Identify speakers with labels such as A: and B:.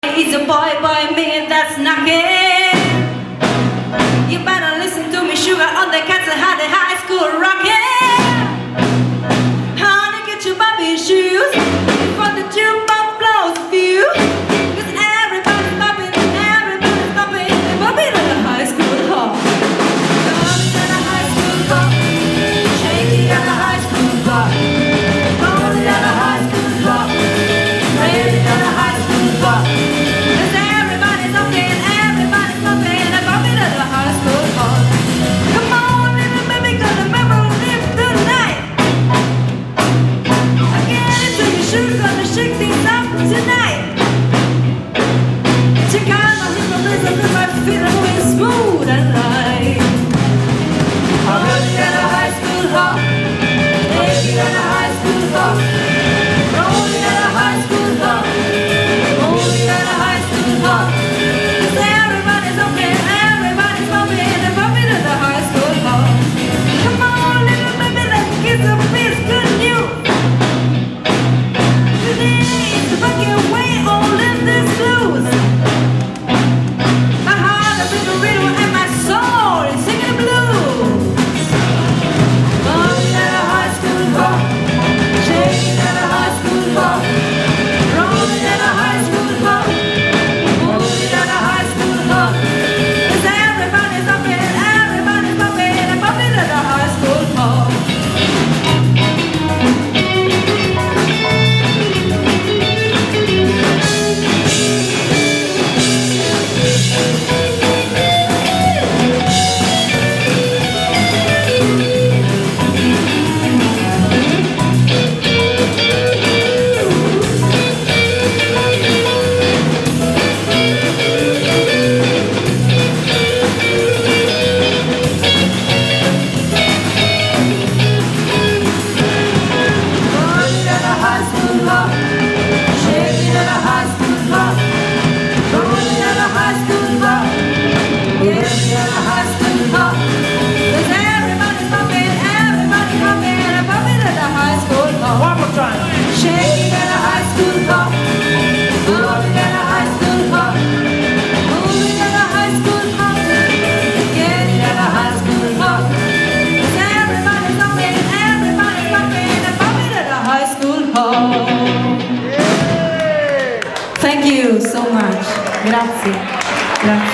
A: He's a boy by me that's knocking. You better listen to me, sugar, on the cats that had the high school rocking. Honey, get your Bobby shoes before the jukebox blows a few. 'Cause everybody's bopping, they're bopping at the high school hall. Bopping at the high school hall, shaking at the high school bar, rolling at the high school bar, raining at the high school bar. Thank you so much. Grazie. Grazie.